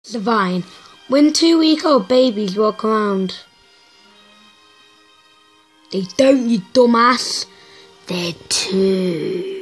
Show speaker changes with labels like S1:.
S1: The vine. When 2-week-old babies walk around. They don't, you dumbass. They're 2.